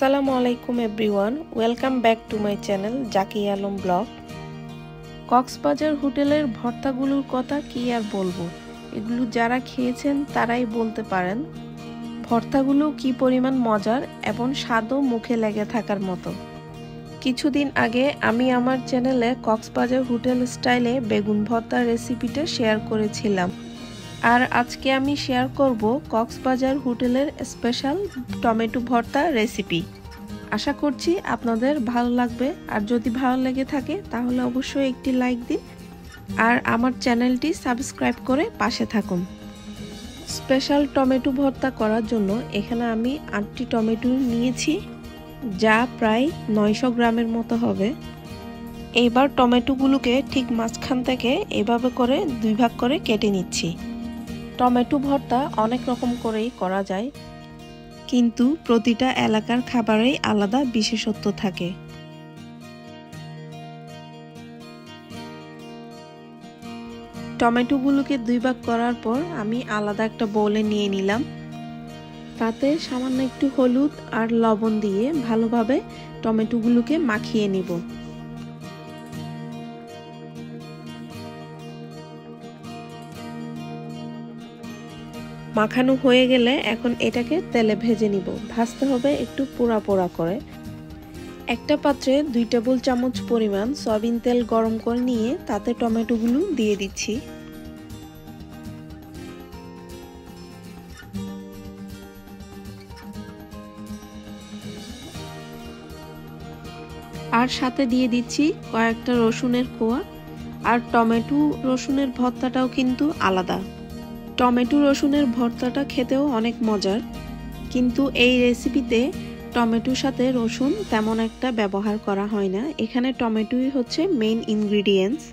আসসালামু আলাইকুম everyone, welcome back to my channel Zaki Alam blog. Cox's Bazar হোটেলের ভর্তাগুলোর কথা কি আর বলবো, এগুলো যারা খেয়েছেন তারাই বলতে পারেন ভর্তাগুলো কি পরিমাণ মজার এবং স্বাদও মুখে লেগে থাকার মতো। কিছুদিন আগে আমি আমার চ্যানেলে কক্সবাজার হোটেল স্টাইলে বেগুন ভর্তার রেসিপিটা শেয়ার করেছিলাম, আর আজকে আমি শেয়ার করব কক্সবাজার হোটেলের স্পেশাল টমেটো ভর্তা রেসিপি। আশা করছি আপনাদের ভালো লাগবে, আর যদি ভালো লেগে থাকে তাহলে অবশ্যই একটি লাইক দিন আর আমার চ্যানেলটি সাবস্ক্রাইব করে পাশে থাকুন। স্পেশাল টমেটো ভর্তা করার জন্য এখানে আমি 8টি টমেটো নিয়েছি, যা প্রায় 900 গ্রামের মতো হবে। এইবার টমেটোগুলোকে ঠিক মাঝখান থেকে এভাবে করে 2 ভাগ করে কেটে নিচ্ছি। টমেটো ভর্তা অনেক রকম করেই করা যায়, কিন্তু প্রতিটা এলাকার খাবারেই আলাদা বিশেষত্ব থাকে। টমেটোগুলোকে 2 ভাগ করার পর আমি আলাদা একটা বোলে নিয়ে নিলাম। তাতে সামান্য একটু হলুদ আর লবণ দিয়ে ভালোভাবে টমেটোগুলোকে মাখিয়ে নিব। মাখানো হয়ে গেলে এখন এটাকে তেলে ভেজে নিব। ভাজতে হবে একটু পোড়া পোড়া করে। একটা পাত্রে 2 টেবিল চামচ পরিমাণ সয়াবিন তেল গরম করে নিয়ে তাতে টমেটোগুলো দিয়ে দিচ্ছি। আর সাথে দিয়ে দিচ্ছি কয়েকটা রসুনের কোয়া। আর টমেটো রসুনের ভর্তাটাও কিন্তু আলাদা। টমেটো রসুনের ভর্তাটা খেতেও অনেক মজার, কিন্তু এই রেসিপিতে টমেটোর সাথে রসুন তেমন একটা ব্যবহার করা হয় না। এখানে টমেটোই হচ্ছে মেইন ইনগ্রিডিয়েন্টস।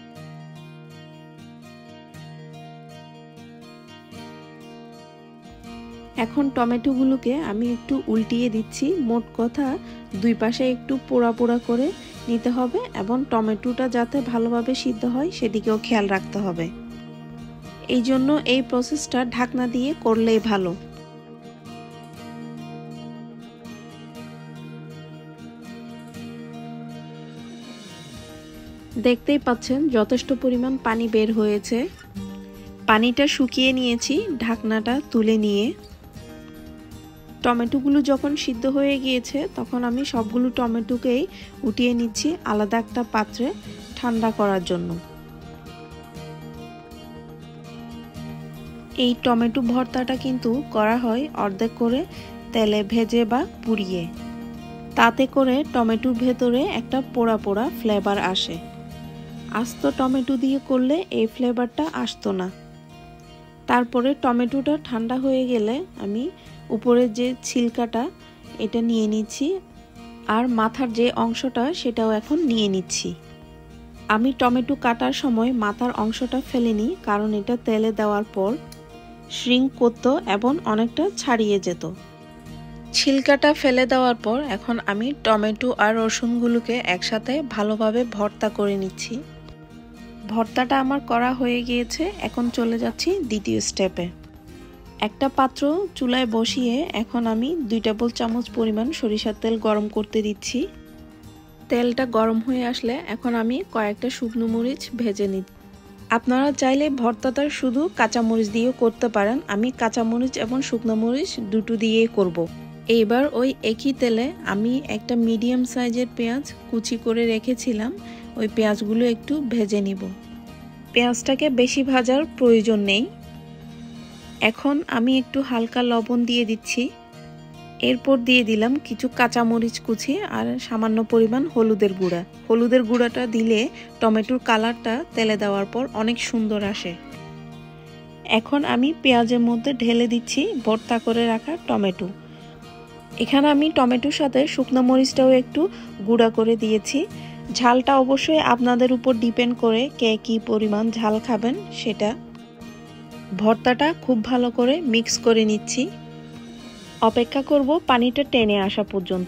এখন টমেটোগুলোকে আমি একটু উল্টিয়ে দিচ্ছি। মোট কথা 2 পাশে একটু পোড়া পোড়া করে নিতে হবে এবং টমেটোটা যাতে ভালোভাবে সিদ্ধ হয় সেদিকেও খেয়াল রাখতে হবে। এই জন্য এই প্রসেসটা ঢাকনা দিয়ে করলেই ভালো। দেখতেই পাচ্ছেন যথেষ্ট পরিমাণ পানি বের হয়েছে। পানিটা শুকিয়ে নিয়েছি ঢাকনাটা তুলে নিয়ে। টমেটোগুলো যখন সিদ্ধ হয়ে গিয়েছে তখন আমি সবগুলো টমেটোকেই উঠিয়ে নিচ্ছি আলাদা একটা পাত্রে ঠান্ডা করার জন্য। এই টমেটো ভর্তাটা কিন্তু করা হয় অর্ধেক করে তেলে ভেজে বা পুড়িয়ে। তাতে করে টমেটোর ভেতরে একটা পোড়া পোড়া ফ্লেভার আসে। আস্ত টমেটো দিয়ে করলে এই ফ্লেভারটা আসতো না। তারপরে টমেটোটা ঠান্ডা হয়ে গেলে আমি উপরে যে ছিলকাটা এটা নিয়ে নিচ্ছি, আর মাথার যে অংশটা সেটাও এখন নিয়ে নিচ্ছি। আমি টমেটো কাটার সময় মাথার অংশটা ফেলিনি, কারণ এটা তেলে দেওয়ার পর শ্রিঙ্ক করতো এবং অনেকটা ছাড়িয়ে যেত। ছিলকাটা ফেলে দেওয়ার পর এখন আমি টমেটো আর রসুনগুলোকে একসাথে ভালোভাবে ভর্তা করে নিচ্ছি। ভর্তাটা আমার করা হয়ে গিয়েছে। এখন চলে যাচ্ছি দ্বিতীয় স্টেপে। একটা পাত্র চুলায় বসিয়ে এখন আমি 2 টেবিল চামচ পরিমাণ সরিষার তেল গরম করতে দিচ্ছি। তেলটা গরম হয়ে আসলে এখন আমি কয়েকটা শুকনো মরিচ ভেজে নিচ্ছি। আপনারা চাইলে ভর্তাটা শুধু কাঁচামরিচ দিয়েও করতে পারেন। আমি কাঁচামরিচ এবং শুকনো মরিচ দুটো দিয়েই করব। এইবার ওই একই তেলে আমি একটা মিডিয়াম সাইজের পেঁয়াজ কুচি করে রেখেছিলাম, ওই পেঁয়াজগুলো একটু ভেজে নিব। পেঁয়াজটাকে বেশি ভাজার প্রয়োজন নেই। এখন আমি একটু হালকা লবণ দিয়ে দিচ্ছি। এরপর দিয়ে দিলাম কিছু কাঁচামরিচ কুচি আর সামান্য পরিমাণ হলুদের গুঁড়া। হলুদের গুঁড়াটা দিলে টমেটোর কালারটা তেলে দেওয়ার পর অনেক সুন্দর আসে। এখন আমি পেঁয়াজের মধ্যে ঢেলে দিচ্ছি ভর্তা করে রাখা টমেটো। এখানে আমি টমেটোর সাথে শুকনো মরিচটাও একটু গুঁড়া করে দিয়েছি। ঝালটা অবশ্যই আপনাদের উপর ডিপেন্ড করে কে কী পরিমাণ ঝাল খাবেন সেটা। ভর্তাটা খুব ভালো করে মিক্স করে নিচ্ছি। অপেক্ষা করব পানিটা টেনে আসা পর্যন্ত।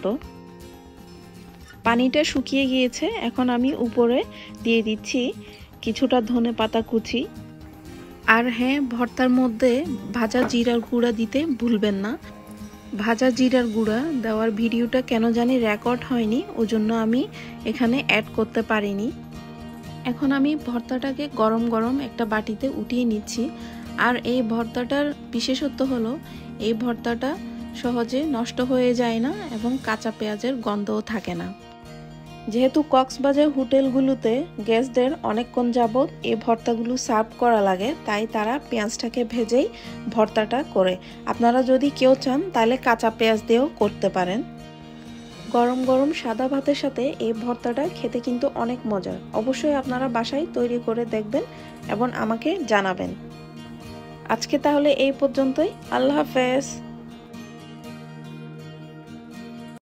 পানিটা শুকিয়ে গিয়েছে। এখন আমি উপরে দিয়ে দিচ্ছি কিছুটা ধনেপাতা কুচি। আর হ্যাঁ, ভর্তার মধ্যে ভাজা জিরার গুঁড়া দিতে ভুলবেন না। ভাজা জিরার গুঁড়া দেওয়ার ভিডিওটা কেন জানি রেকর্ড হয়নি, ওজন্য আমি এখানে অ্যাড করতে পারিনি। এখন আমি ভর্তাটাকে গরম গরম একটা বাটিতে উঠিয়ে নিচ্ছি। আর এই ভর্তাটার বিশেষত্ব হলো এই ভর্তাটা সহজে নষ্ট হয়ে যায় না এবং কাঁচা পেঁয়াজের গন্ধও থাকে না। যেহেতু কক্সবাজার হোটেলগুলোতে গেস্টদের অনেকক্ষণ যাবৎ এই ভর্তাগুলো সার্ভ করা লাগে, তাই তারা পেঁয়াজটাকে ভেজেই ভর্তাটা করে। আপনারা যদি কেউ চান তাহলে কাঁচা পেঁয়াজ দিয়েও করতে পারেন। গরম গরম সাদা ভাতের সাথে এই ভর্তাটা খেতে কিন্তু অনেক মজার। অবশ্যই আপনারা বাসায় তৈরি করে দেখবেন এবং আমাকে জানাবেন। আজকে তাহলে এই পর্যন্তই। আল্লাহ হাফেজ।